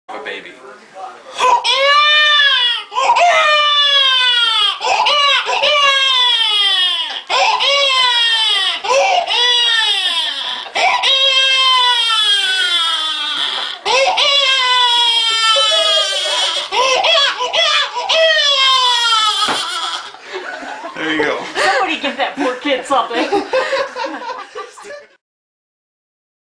a baby. There you go. Somebody give that poor kid something.